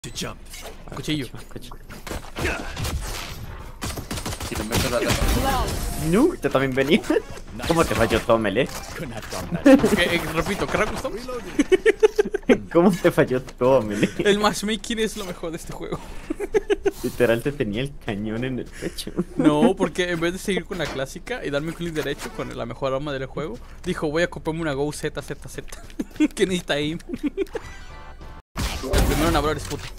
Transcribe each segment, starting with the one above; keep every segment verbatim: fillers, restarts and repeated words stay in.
Cuchillo. Si te meto la tapa. No, te también venía. ¿Cómo te falló todo, Mele? Okay, eh, repito, ¿qué rango estamos? ¿Cómo te falló todo, Mele? El matchmaking es lo mejor de este juego. Literal te tenía el cañón en el pecho. No, porque en vez de seguir con la clásica y darme un clic derecho con la mejor arma del juego, dijo voy a comprarme una Go Z Z Z que necesita aim. El primero en hablar es puto.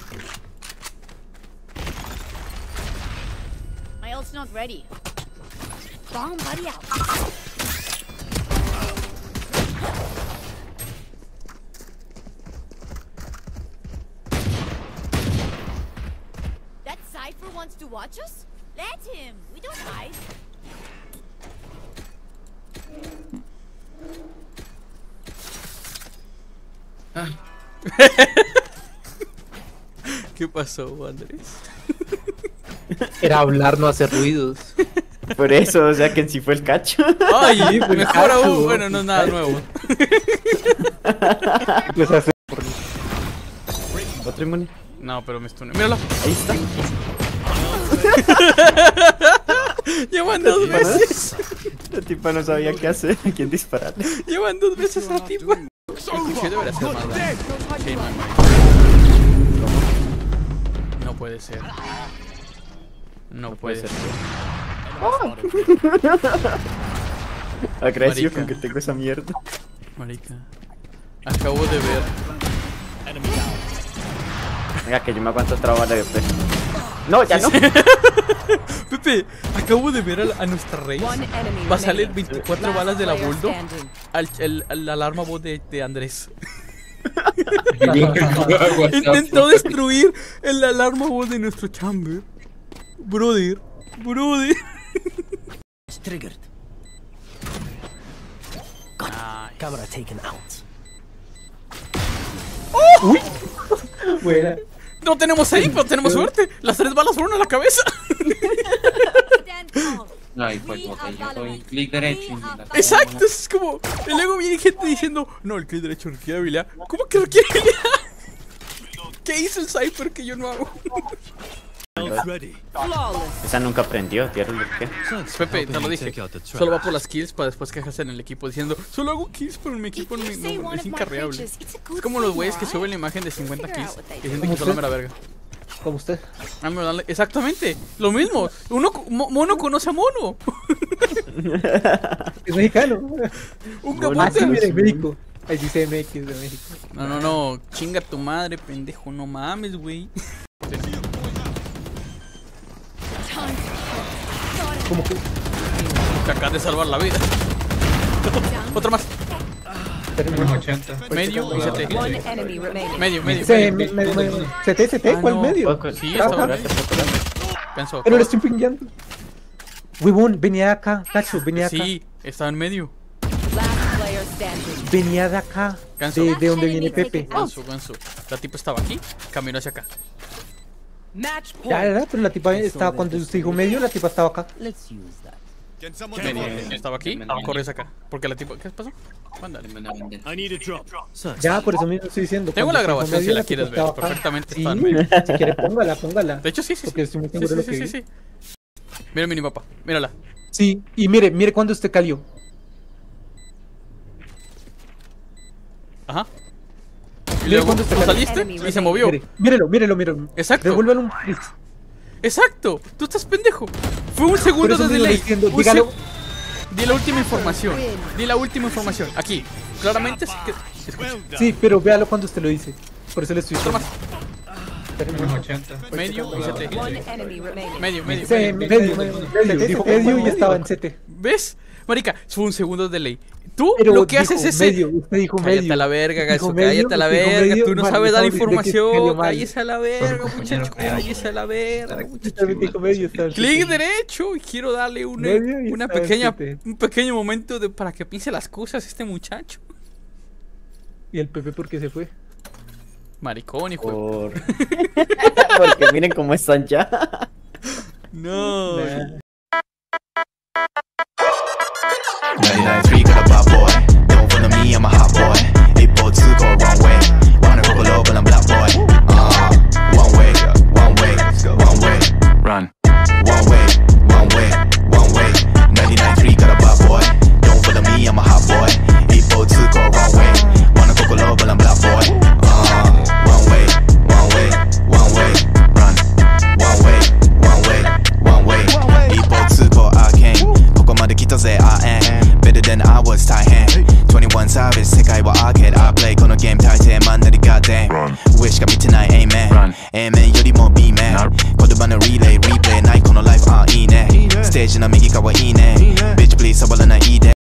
My ult's not ready. Bomb buddy out. That Cypher wants to watch us? Let him. We don't hide. ¿Qué pasó, Andrés? Era hablar, no hacer ruidos. Por eso, o sea que en sí fue el cacho. Ay, fue el mejor cacho. aún. Bueno, no es nada nuevo. Pues hace... Otro inmune. No, pero me stuné. Míralo. Ahí está. Llevan dos veces. La tipa no sabía qué hacer, a quién disparar. Llevan dos veces a la tipa. El cuchillo debería ser más daño. Sí, no, no. No puede ser. No puede ser. Agradecido Marica. con que tengo esa mierda. Marica. Acabo de ver. Venga, que yo me aguanto otra bala de después. No, ya no. Pepe, acabo de ver a, la- a nuestra rey. Va a salir veinticuatro balas de la Bulldog al el, el, la alarma voz de, de Andrés. Intentó destruir el alarma voz de nuestro chamber. Brother, brother. Triggered. Ay. Camera taken out. Buena. No tenemos ahí, pero tenemos suerte. Las tres balas fueron a la cabeza. Stand calm. Ay, fue porque yo doy clic derecho y la tapa. Exacto, es como. Y luego viene gente diciendo: no, el clic derecho requiere habilidad. ¿Cómo que requiere habilidad? ¿Qué hizo el Cypher que yo no hago? Esa nunca aprendió, tierra de qué. Pepe, te lo dije. Solo va por las kills para después quejarse en el equipo diciendo: solo hago kills, pero mi equipo no, no- es incarreable. Es como los güeyes que suben la imagen de cincuenta kills y dicen que solo me la verga. Como usted. Ah, me dan- Exactamente, lo mismo. Uno, co- mo- mono conoce a mono. Es mexicano. Un Mono Ah, sí, capote. mira, en México. Ahí dice M X de México. No, no, no. Chinga tu madre, pendejo. No mames, güey. Como que... Te acabas de salvar la vida. Otra más. ochenta. Medio y C T. One enemy remaining. Medio, medio. Se, medio. me, me, me, C T, C T, Ah, ¿cuál no. medio? Sí, Ah, estaba. ah, Pensó. Pero lo estoy pingueando. Huevón, venía acá, Cacho, venía acá. Sí, estaba en medio. Last player standing. Venía de acá. Ganso. De, de donde viene Pepe. Ganso, ganso. La tipa estaba aquí, caminó hacia acá. Match Ya, point. ¿verdad? Pero la tipa estaba, cuando usted dijo medio, la tipa estaba acá. Let's use that. Medio. Estaba aquí, corres acá. Porque la tipa. ¿Qué pasó? Mándale. Ya, por eso mismo estoy diciendo. Tengo la cuando usted dijo grabación si medio, la tipa quieres ver. estaba acá. Perfectamente Sí, está en medio. si quiere, póngala, póngala. De hecho, sí, sí, sí. Porque estoy muy Sí, seguro sí, de lo sí, que sí, vi. sí. Mira mi papá, mírala. Sí, y mire, mire cuando usted calió. Ajá. Y Mire luego cuando usted tú calió. saliste y se movió. Mire, mírelo, mírelo, mírelo. Exacto. Devuélvalo un... Exacto. Tú estás pendejo. Fue un Por segundo eso de mismo le delay. diciendo, Un dígalo. seg- Di la última información. Di la última información. Aquí. Claramente. es que- escucha. Sí, pero véalo cuando usted lo dice. Por eso le estoy Otro diciendo. más. ochenta. Medio y C T. One enemy remaining. Medio, medio. Sí, medio. medio, medio, medio, dijo medio y estaba en C T. ¿Ves? Marica, fue un segundo de delay. Tú Pero lo que dijo haces es ese. medio, usted dijo medio. Cállate a la verga, Dijo Gaso, medio, cállate a la usted dijo verga. medio, Tú no mal, sabes dar estamos diciendo que información. salió mal. Cállese a la verga, muchacho. Cállese a la verga, Usted muchacho. también dijo medio, estaba en Clic C T. derecho y quiero darle una, Medio y una estaba en pequeña, siete. un pequeño momento de, para que piense las cosas este muchacho. ¿Y el Pepe por qué se fue? Maricón, hijo. de- Por... Porque miren cómo están ya. No. Nah. ninety-nine three got a bad boy. Don't follow me, I'm a hot boy. eight four two go wrong way. Wanna go low, but I'm black boy. Uh, な右側いいね